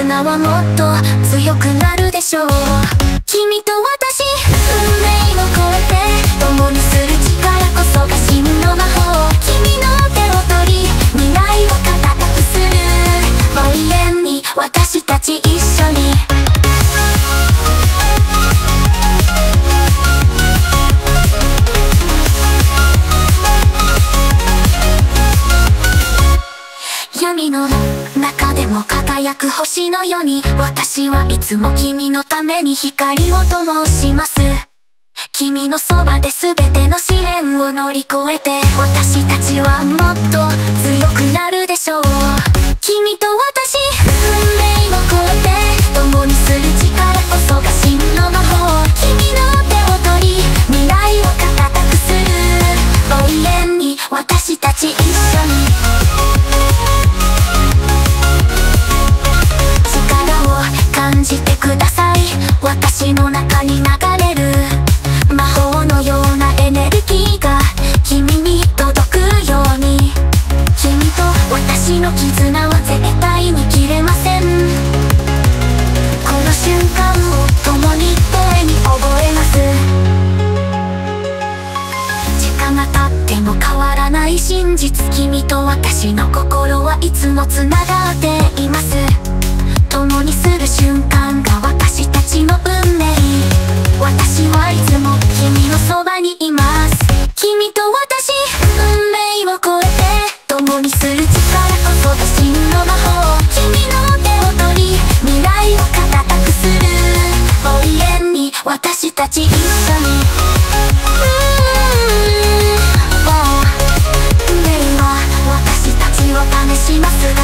絆はもっと強くなるでしょう。君と私、運命を超えて共にする力こそが真の魔法。君の手を取り、未来を固くする。永遠に私たち一緒に。闇の中でも輝く星のように、私はいつも君のために光を灯します。君のそばで全ての試練を乗り越えて、私たちはもっと強くなるでしょう。君と私、運命を超えて共にする力こそが真の魔法。君の手を取り、未来を固くする。永遠に私たち一緒に。感じてください。私の中に流れる魔法のようなエネルギーが君に届くように。君と私の絆は絶対に切れません。この瞬間を共に声に覚えます。時間が経っても変わらない真実。君と私の心はいつもつながっています。共にする瞬間が私たちの運命。私はいつも君のそばにいます。君と私、運命を超えて共にする力こそが真の魔法。君の手を取り、未来を固くする。永遠に私たち一緒に。運命は私たちを試しますが、